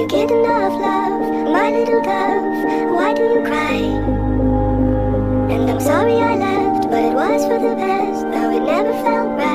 you get enough love? My little dove, why do you cry? And I'm sorry I left, but it was for the best, though it never felt right.